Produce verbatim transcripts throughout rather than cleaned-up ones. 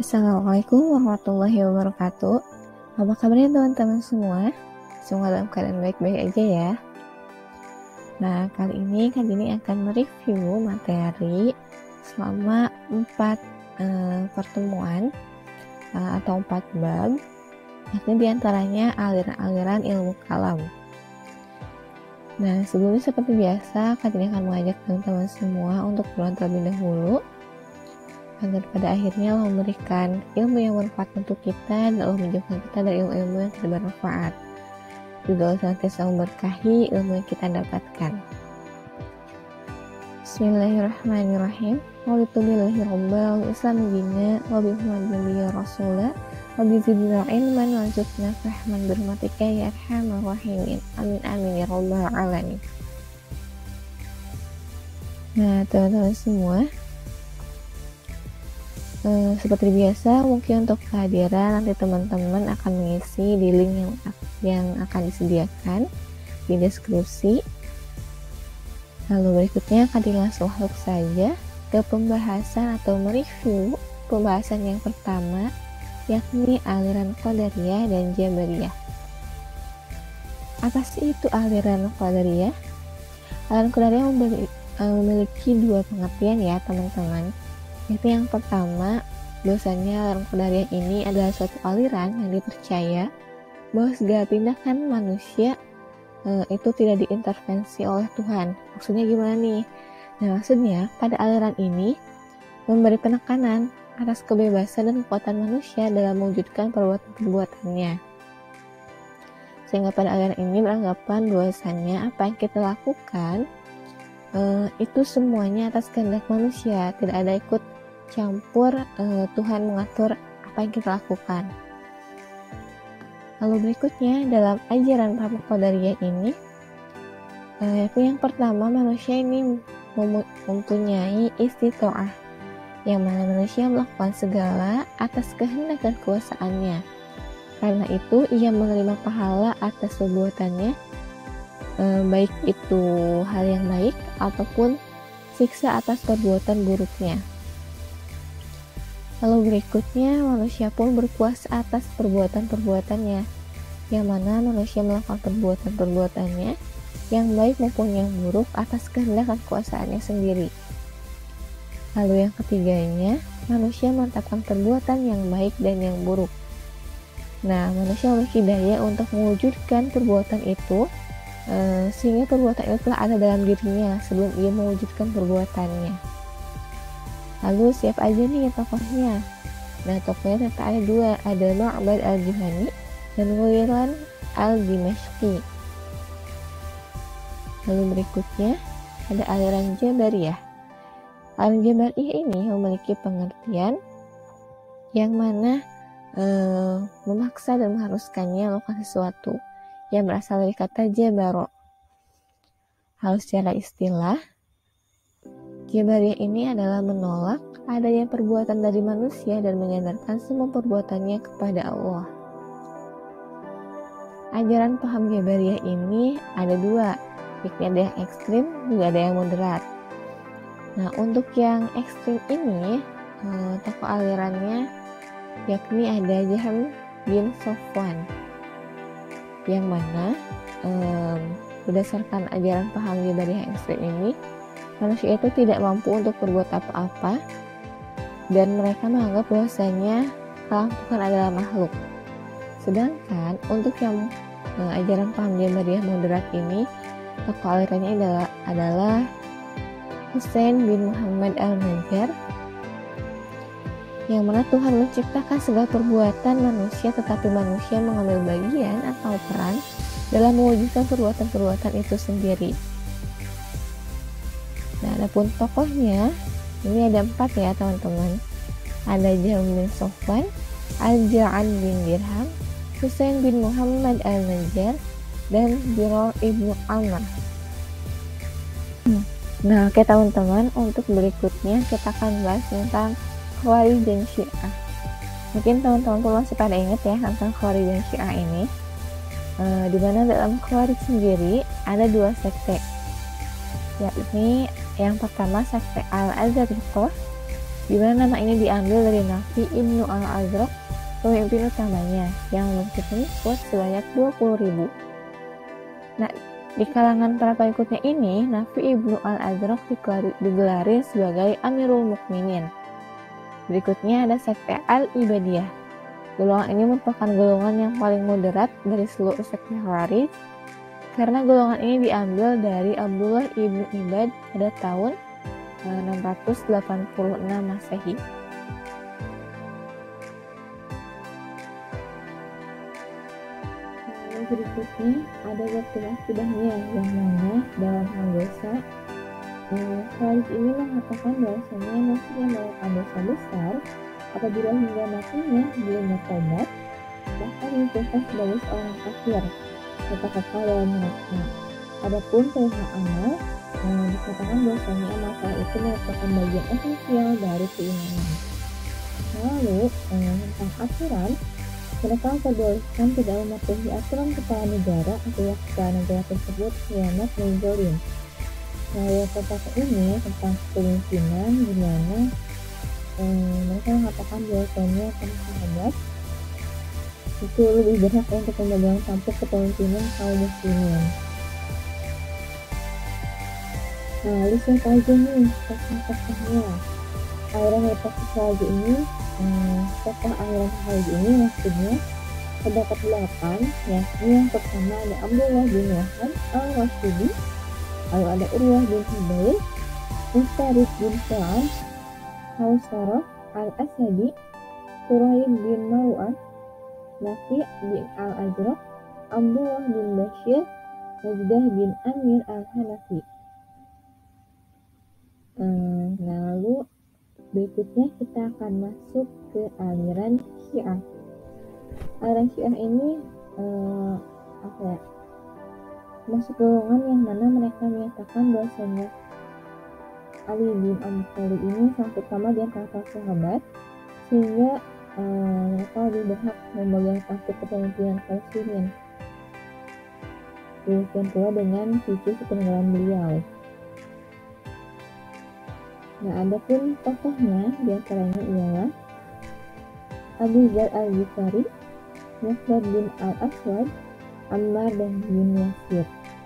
Assalamualaikum warahmatullahi wabarakatuh. Apa kabarnya teman-teman semua? Semoga dalam keadaan baik-baik aja ya. Nah, kali ini Kak Dini akan mereview materi selama empat eh, pertemuan eh, atau empat bab, yakni diantaranya aliran-aliran ilmu kalam. Nah, sebelumnya seperti biasa, Kak Dini akan mengajak teman-teman semua untuk berdoa terlebih dahulu, agar pada akhirnya Allah memberikan ilmu yang bermanfaat untuk kita dan Allah menjauhkan kita dari ilmu-ilmu yang tidak bermanfaat. Juga Allah senantiasa memberkahi ilmu yang kita dapatkan. Bismillahirrahmanirrahim. Walitu billahi rabbal islam dina wa bi muhammadin nabiyyi rasula wa bi zidna ilman warzuqna fahman birahmatika ya arhamar rahimin. Amin amin ya rabbal alamin. Nah, teman-teman semua, Uh, seperti biasa, mungkin untuk kehadiran nanti teman-teman akan mengisi di link yang, yang akan disediakan di deskripsi. Lalu berikutnya akan langsung masuk saja ke pembahasan atau mereview pembahasan yang pertama, yakni aliran Qadariyah dan Jabariyah. Apa sih itu aliran Qadariyah? Aliran Qadariyah memiliki dua pengertian ya teman-teman. Itu yang pertama, bahwasanya aliran Qadariyah ini adalah suatu aliran yang dipercaya bahwa segala tindakan manusia e, itu tidak diintervensi oleh Tuhan. Maksudnya gimana nih? Nah, maksudnya pada aliran ini memberi penekanan atas kebebasan dan kekuatan manusia dalam mewujudkan perbuatan-perbuatannya. Sehingga pada aliran ini beranggapan bahwasanya apa yang kita lakukan e, itu semuanya atas kehendak manusia, tidak ada ikut campur uh, Tuhan mengatur apa yang kita lakukan. Lalu berikutnya dalam ajaran paham Qadariyah ini, uh, yang pertama manusia ini mem- mempunyai istitoah, yang mana manusia melakukan segala atas kehendak dan kuasaannya. Karena itu ia menerima pahala atas perbuatannya, uh, baik itu hal yang baik ataupun siksa atas perbuatan buruknya. Lalu berikutnya, manusia pun berkuasa atas perbuatan-perbuatannya, yang mana manusia melakukan perbuatan-perbuatannya, yang baik maupun yang buruk atas kehendak dan kuasaannya sendiri. Lalu yang ketiganya, manusia menetapkan perbuatan yang baik dan yang buruk. Nah, manusia memiliki daya untuk mewujudkan perbuatan itu, eh, sehingga perbuatan itu telah ada dalam dirinya sebelum ia mewujudkan perbuatannya. Lalu siapa aja nih tokohnya? Nah, tokohnya ternyata ada dua, ada Ma'bad al-Juhani dan Ghailan al-Dimashqi. Lalu berikutnya ada aliran Jabariyah. Aliran Jabariyah ini memiliki pengertian yang mana eh, memaksa dan mengharuskannya melakukan sesuatu yang berasal dari kata Jabaro. Lalu secara istilah, Jabariyah ini adalah menolak adanya perbuatan dari manusia dan menyandarkan semua perbuatannya kepada Allah. Ajaran paham Jabariyah ini ada dua, yakni ada yang ekstrim juga ada yang moderat. Nah, untuk yang ekstrim ini, eh, tokoh alirannya yakni ada Jahm bin Safwan, yang mana eh, berdasarkan ajaran paham Jabariyah yang ekstrim ini, manusia itu tidak mampu untuk berbuat apa-apa dan mereka menganggap bahwasanya kalam Tuhan adalah makhluk. Sedangkan untuk yang eh, ajaran paham Jabariyah moderat ini, tokoh alirannya adalah, adalah Husain bin Muhammad al-Najjar, yang mana Tuhan menciptakan segala perbuatan manusia, tetapi manusia mengambil bagian atau peran dalam mewujudkan perbuatan-perbuatan itu sendiri. Nah, adapun tokohnya ini ada empat ya teman-teman. Ada Jahm bin Safwan, Al-Ja'ad bin Dirham, Husain bin Muhammad al-Najjar, dan Bilal ibnu Amr. Nah, oke teman-teman, untuk berikutnya kita akan bahas tentang Khawarij dan Syiah. Mungkin teman-teman pun masih pada ingat ya tentang Khawarij dan Syiah ini. E, di mana dalam Khawarij sendiri ada dua sekte, yakni yang pertama sekte Al-Azariqah di mana nama ini diambil dari Nafi ibnu al-Azraq, pemimpin utamanya yang memiliki pengikut sebanyak dua puluh ribu. Nah, di kalangan para pengikutnya ini, Nafi ibnu al-Azraq digelari sebagai Amirul Mukminin. Berikutnya ada sekte Al-Ibadiyah. Golongan ini merupakan golongan yang paling moderat dari seluruh sekte Khawarij, karena golongan ini diambil dari Abdullah ibnu Ibad pada tahun enam ratus delapan puluh enam Masehi. Berikutnya ada akidah-akidahnya, yang mana dalam hal dosa Khawarij ini mengatakan bahwasanya muslim yang melakukan dosa besar apabila hingga matinya belum bertobat, bahkan dihukum sebagai seorang kafir atau kekal dalam neraka. Adapun perihal amal, eh, dikatakan bahwasanya amal saleh itu merupakan bagian esensial dari keimanan. Lalu eh, tentang aturan, mereka memperbolehkan tidak mematuhi aturan kepala negara atau kepala negara tersebut khianat dan zalim. Nah, yang pertama ini tentang kepemimpinan, di mana eh, mereka mengatakan bahwasanya para sahabat itu lebih berhak untuk memegang tampuk kepemimpinan kaum muslimin. Nah, lalu siapa aja nih tokoh-tokohnya? Aliran Hepatitis Khawarij ini, eh, tokoh aliran Khawarij ini maksudnya terdapat delapan, yakni yang pertama ada Abdullah bin Wahab al-Rashidi, lalu ada Urwah bin Hubayr, Mustarid bin Sa'ad, Hausarah al-Asadi, Quraib bin Marwan, Nafi' bin al-Azraq, Abdullah bin Bashir, Najdah bin Amir al-Hanafi. Hmm, lalu berikutnya kita akan masuk ke aliran Syiah. Aliran Syiah ini eh, apa ya? Masuk golongan yang mana mereka menyatakan bahwasanya Ali bin Abi Thalib ini sangat utama di antara para sahabat, sehingga eh, mereka lebih berhak memegang tampuk kepemimpinan kaum muslimin. Demikian pula dengan cucu sepeninggalan beliau. Nah, adapun tokohnya diantaranya ialah Abu Dzar al-Ghifari, Miqdad bin al-Aswad, Ammar dan bin Yasir.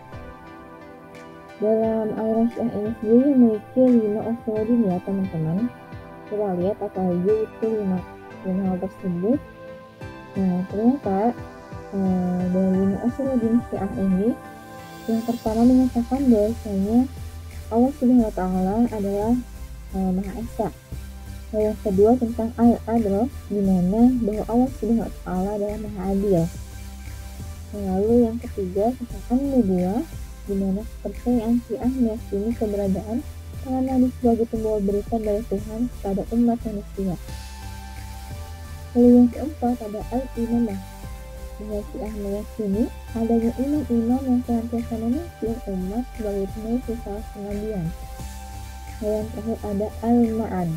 Dalam aliran Syiah ini sendiri memiliki lima usuluddin ya teman-teman. Kita lihat apa aja itu lima, lima hal tersebut. Nah, ternyata eh, dari lima usuluddin Syiah ini, yang pertama menyatakan bahwasanya Allah Subhanahu wa Ta'ala adalah Uh, Maha Esa. Nah, yang kedua tentang Al-Adl, di mana bahwa Allah Subhanahu wa Ta'ala adalah Maha Adil. Nah, lalu yang ketiga tentang An-Nubuwah, di mana kepercayaan Syiah meyakini keberadaan para nabi sebagai pembawa berita dari Tuhan kepada umat manusia. Lalu yang keempat ada Al-Imamah, bahwa Syiah meyakini adanya imam-imam yang senantiasa memimpin umat sebagai penulis risalah kenabian. Yang terakhir ada Al-Ma'ad.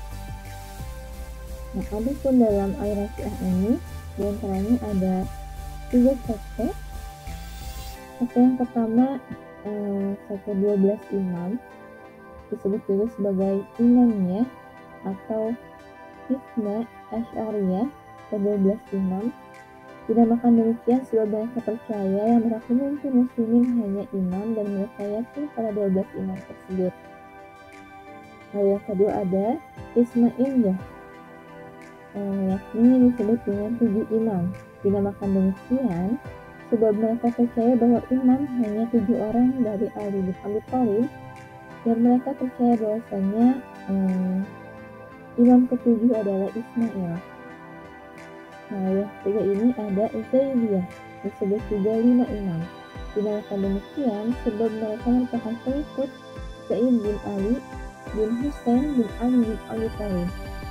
Nah, ada pun dalam aliran Syiah ini diantaranya ada tiga sekte. Sekte yang pertama eh, sekte dua belas imam, disebut juga sebagai imamnya atau Ithna Asy'ariyah atau dua belas imam. Dinamakan demikian sebab mereka percaya yang berhak memimpin muslimin hanya imam dan mereka yakin pada dua belas imam tersebut. Lalu yang kedua ada Ismailiyah, eh, yakni disebut dengan tujuh imam. Dinamakan demikian sebab mereka percaya bahwa imam hanya tujuh orang dari Ali bin Abi Thalib, dan mereka percaya bahwasanya eh, imam ketujuh adalah Ismail. Nah, yang ketiga ini ada Zaidiyah, disebut juga lima imam. Dinamakan demikian sebab mereka merupakan pengikut Zaid bin Ali bin Husain bin Ali bin Abi Thalib.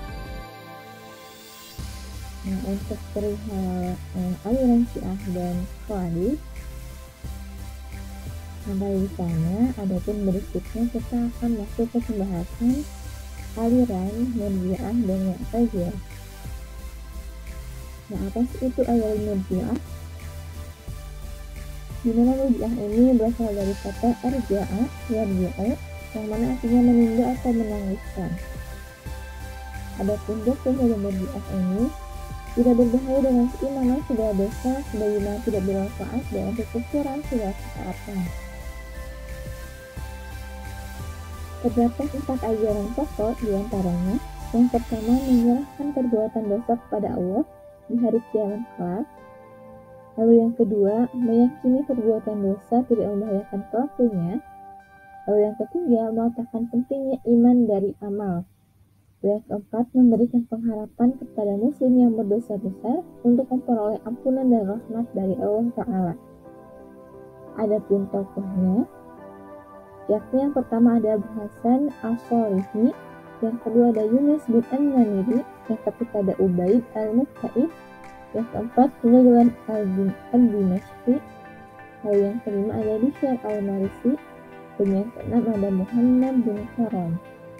Nah, untuk perihal eh, aliran Syiah dan Khawarij sampai di sana. Adapun berikutnya kita akan masuk ke pembahasan aliran Murji'ah dan Mu'tazilah. Nah, apa sih itu aliran Murji'ah? Di mana Murji'ah ini berasal dari kata arja'a, yarji'u, yang mana artinya menunda atau menangguhkan. Adapun doktrin dari Murji'ah ini tidak berbahaya dengan keimanan segala dosa sebagaimana tidak bermanfaat dengan kekufuran segala ketaatan. Terdapat empat ajaran pokok diantaranya. Yang pertama, menyerahkan perbuatan dosa kepada Allah di hari kiamat kelak. Lalu yang kedua, meyakini perbuatan dosa tidak membahayakan pelakunya. Lalu yang ketiga, mengatakan pentingnya iman dari amal. Dan yang keempat, memberikan pengharapan kepada muslim yang berdosa besar untuk memperoleh ampunan dan rahmat dari Allah Ta'ala. Adapun tokohnya, yakni yang pertama ada Abu Hasan Al-Sharihi, yang kedua ada Yunus bin An-Namiri, yang ketiga ada Ubaid Al-Muktaib, yang keempat Ghailan Al-Dimashqi, lalu yang kelima ada Bishr Al-Marisi, dan yang keenam ada Muhammad bin Karam.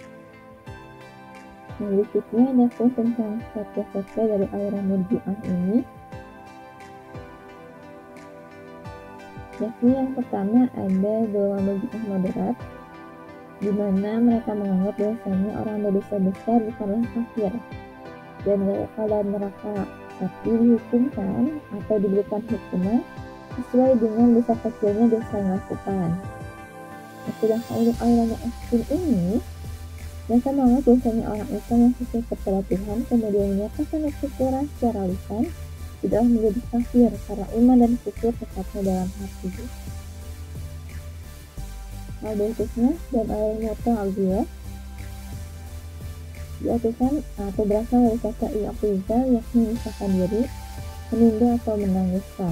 Yang berikutnya ada pun tentang fakta-fakta dari aliran Murji'ah ini, yakni yang pertama ada golongan Murji'ah moderat, di mana mereka menganggap bahwasanya orang berdosa besar bukanlah kafir dan kekal dalam neraka, tapi dihukumkan atau diberikan hukuman sesuai dengan dosa kecilnya dosa yang dilakukan. Nah, sedangkan untuk aliran yang ekstrim ini, mereka menganggap bahwasanya orang Islam yang sesuai kepada Tuhan kemudian menyatakan kekufuran secara lisan tidak menjadi kafir karena iman dan kufur tetapnya dalam hati. Hal berikutnya dan aliran Mu'tazilah diartikan atau berasal dari kata i'tizal, yakni memisahkan diri, menunda atau menangiskan.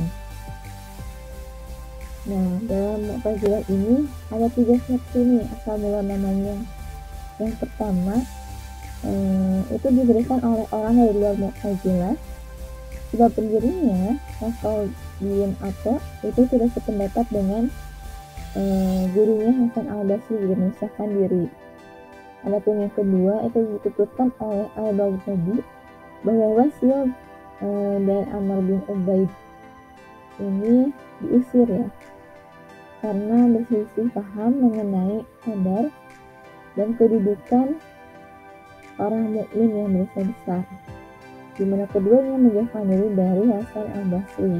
Nah, dalam Mu'tazilah ini ada tiga seksi nih asal mula namanya. Yang pertama eh, itu diberikan oleh orang dari luar Mu'tazilah. Sebab pendirinya Rasul bin Atta itu tidak sependapat dengan eh, gurunya Hasan Al-Basri juga memisahkan diri. Adapun yang kedua itu dituturkan oleh Al-Baghdadi bahwa Wasil eh, dan Amr bin Ubaid ini diusir ya karena berselisih paham mengenai qadar dan kedudukan orang mukmin yang berdosa besar, di mana keduanya menjauhkan diri dari Hasan Al-Basri.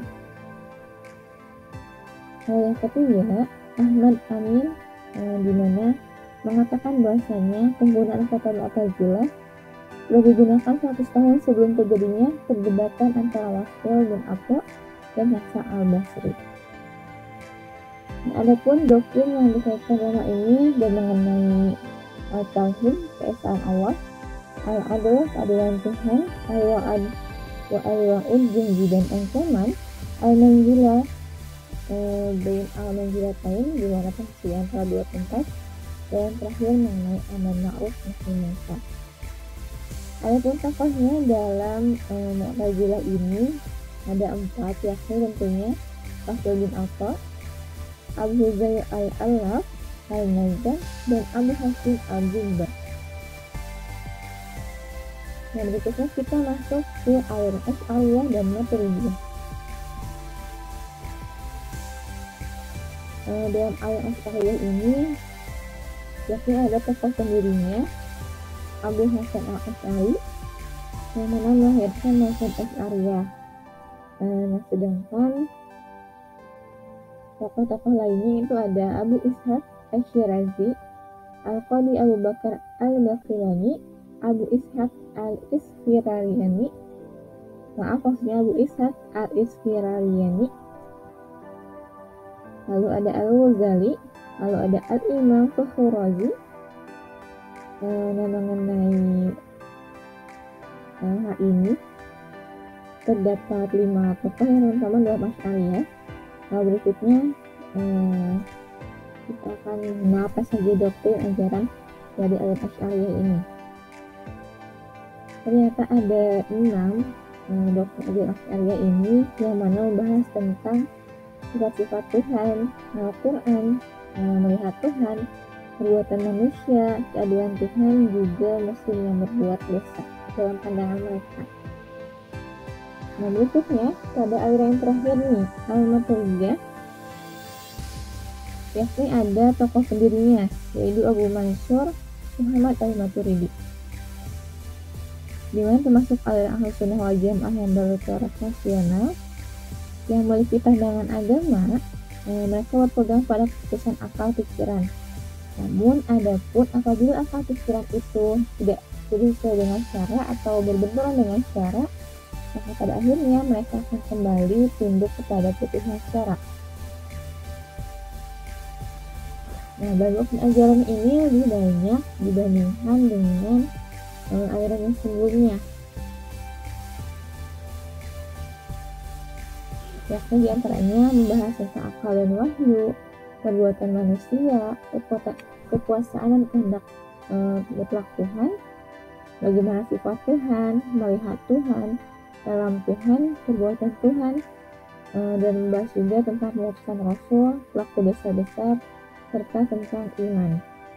Hal yang ketiga, Ahmad Amin eh, di mana mengatakan bahwasanya penggunaan kata Mu'tazilah sudah digunakan seratus tahun sebelum terjadinya perdebatan antara Wasil bin Atta dan Hasan Al-Basri. Nah, adapun doktrin yang dikaitkan dengan ini dan mengenai Al-Tauhid, keesaan Allah, Al-Adl, keadilan Tuhan, Al-Wa'ad wa Al-Wa'id, janji dan ancaman, Al-Manzilah, eh, Bain Al-Manzilatain, di mana posisi antara dua tempat, dan terakhir mengenai amar ma'ruf nahi munkar. Adapun tokohnya dalam eh, Mu'tazilah ini ada empat, yakni tentunya Wasil bin Atta, Abu Zayd Al-Allaf, Al-Najjar, dan Abu Hasim Al-Jubbar. Nah, berikutnya kita masuk ke aliran Asy'ariyah dan Maturidiyah. Eh, dalam aliran Asy'ariyah ini yakni ada tokoh pendirinya Abu Hasan Al-Asy'ari yang mana melahirkan mazhab Asy'ariyah. Eh, nah, sedangkan tokoh-tokoh lainnya itu ada Abu Ishaq Asy-Syirazi, Al-Qadi Abu Bakar Al-Baqillani, Abu Ishaq Al-Isfirariyani, maaf maksudnya Abu Ishaq Al-Isfirariyani, lalu ada Al-Ghazali, lalu ada Al-Imam Fakhrur Razi. Eh, nah, mengenai eh, hal ini terdapat lima tokoh yang terutama dalam Asy'ariyah. Lalu berikutnya eh, kita akan mengenal apa saja doktrin ajaran dari aliran Asy'ariyah ini. Ternyata ada enam eh, doktrin ajaran Asy'ariyah ini yang mana membahas tentang sifat-sifat Tuhan, Al-Quran, eh, melihat Tuhan, perbuatan manusia, keadilan Tuhan, juga muslim yang berbuat dosa dalam pandangan mereka. Nah, berikutnya pada aliran yang terakhir nih, Al-Maturidiyah, yakni ada tokoh pendirinya yaitu Abu Mansur Muhammad Al-Maturidi. dimana termasuk aliran Ahlus Sunnah wal Jamaah yang berteori rasional yang memiliki pandangan agama. eh, mereka berpegang pada keputusan akal pikiran. Namun adapun apabila akal pikiran itu tidak sesuai dengan syara atau berbenturan dengan syara, maka pada akhirnya mereka akan kembali tunduk kepada putusan syara. Nah, banyak ajaran ini lebih banyak dibandingkan dengan uh, aliran yang sebelumnya. Yakni diantaranya membahas tentang akal dan wahyu, perbuatan manusia, kekuasaan dan kehendak uh, mutlak Tuhan, bagaimana sifat Tuhan, melihat Tuhan, dalam Tuhan, perbuatan Tuhan, uh, dan membahas juga tentang pengutusan Rasul, pelaku dosa besar, serta tentang iman.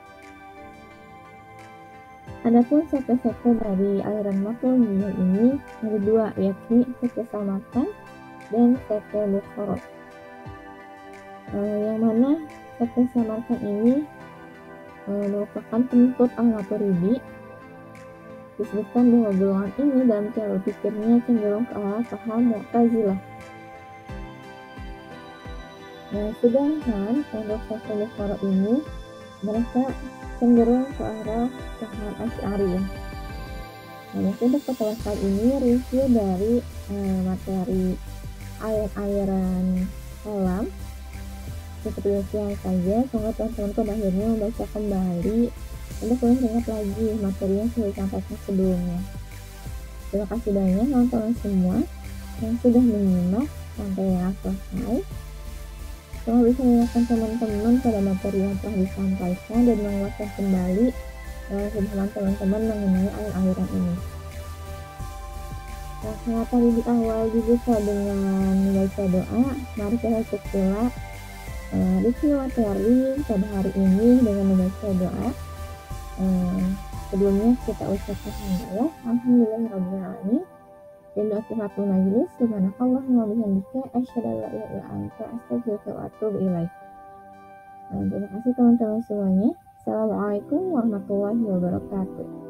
Adapun sekte-sekte dari aliran Maturidiyah ini ada dua, yakni sekte Samarkand dan sekte Bukhara. Uh, yang mana sekte Samarkand ini uh, merupakan penuntut Al-Maturidi. Disebutkan bahwa golongan ini dalam cara berpikirnya cenderung ke arah paham Mu'tazilah. Nah, sedangkan untuk sekte Bukhara ini mereka cenderung ke arah paham Asy'ariyah. Nah, mungkin untuk pertemuan kali ini review dari uh, materi ayat-ayatan kolam seperti demikian saja. Semoga teman-teman pada akhirnya membaca kembali untuk mengingat lagi materi yang sudah disampaikan sebelumnya. Terima kasih banyak teman-teman semua yang sudah menyimak sampai yang selesai. Semoga bisa mengingatkan teman-teman pada materi yang telah disampaikan dan menguatkan kembali pemahaman teman-teman mengenai aliran ini. Nah, saya tadi di awal dibuka dengan membaca doa. Mari kita cek pula uh, review materi pada hari ini dengan membaca doa. Uh, sebelumnya kita ucapkan alhamdulillah, alhamdulillahirabbil alamin. Dan doa majelis, subhanakallahumma wa bihamdika asyhadu an la ilaha illa anta astaghfiruka wa atubu ilaik. Terima kasih teman-teman semuanya. Assalamualaikum warahmatullahi wabarakatuh.